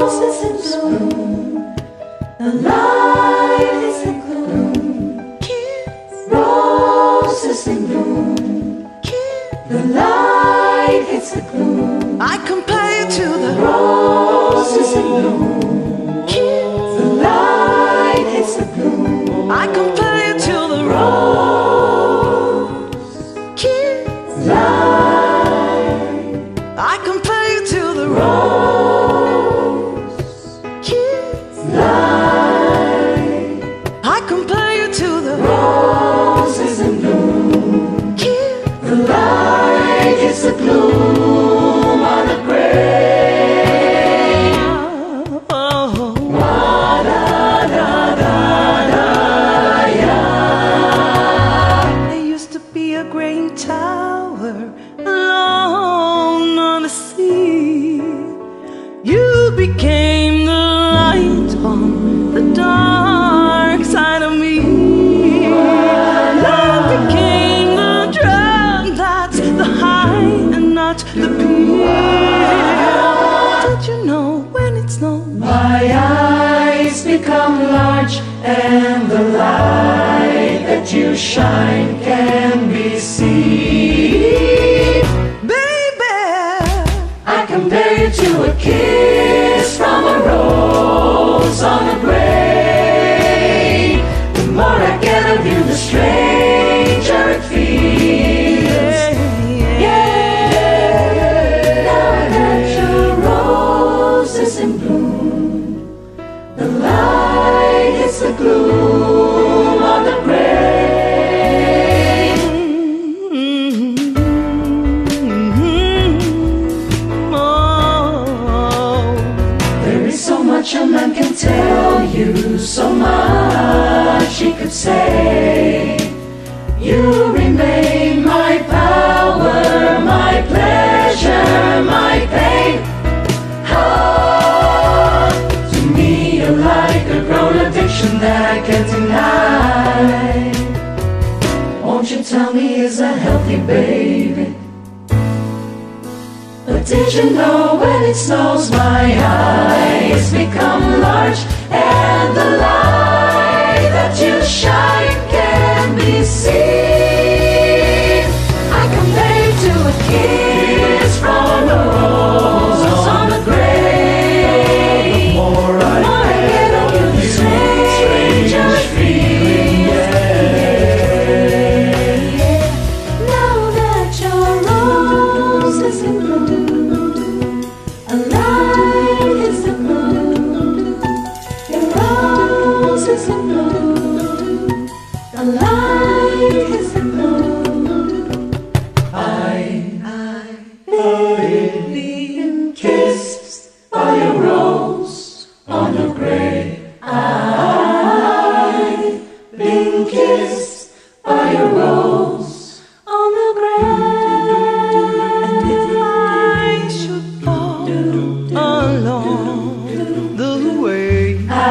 roses in bloom, the light is in gloom. Roses in bloom, the light hits the gloom. I compare you to the roses in bloom, the light hits the gloom. I compare you to the rose, light. I compare you to the rose, light. I compare you to the roses in bloom, the light hits the gloom on the grave. There used to be a great tower alone on the sea. You became the light on the dark side of me. Love became the drug, that's the high and not the pill. Did you know when it snows? My eyes become large and the light that you shine can be seen. Baby, I compare you to a kiss from a rose on a grave. The more I get of you, the stranger it feels. Yeah. Now that your rose is in bloom, the light hits the gloom on the grave. There is so much a man can tell you, so much he could say. You remain my power, my pleasure, my pain. Ah, to me you're like a grown addiction that I can't deny. Won't you tell me, is a healthy baby? But did you know when it snows my eyes become large and the light that you shine can be seen? I compare you to a kiss from a rose on a grave. The more I get of you, the stranger feeling. Now that your rose is in bloom, a light is in bloom. Your rose is in bloom, a light is in bloom. I've been kissed by a rose on a grave. I've been kissed by a rose on the grave. and if I should fall along the way,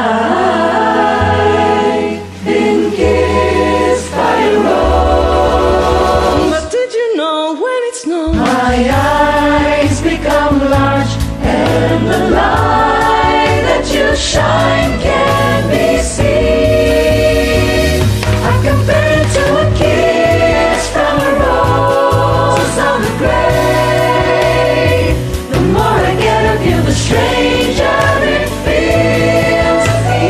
I've been kissed by a rose. but did you know when it snows? My eyes become large and the light that you shine can be seen. I compare it to a kiss from a rose on the grave. The more I get of you, the stranger it feels.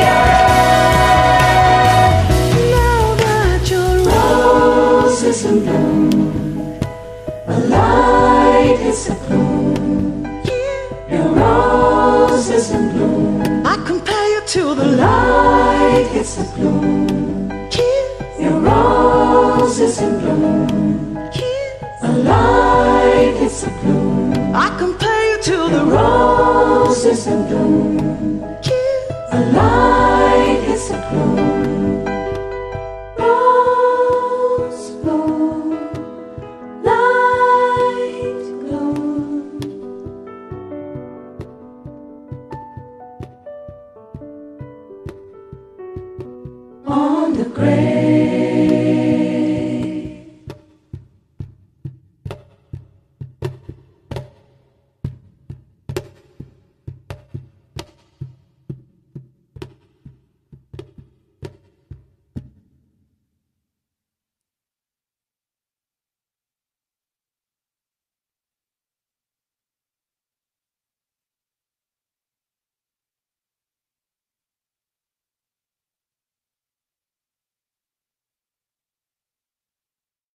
Yeah. Now that your Rose is in bloom, a light is a gloom. Your rose is in bloom, I compare you to the light hits the gloom. Your rose is in bloom, a light hits the gloom. I compare you to the Rose is in bloom, a light hits the gloom. Rose bloom, light gloom. On the grave.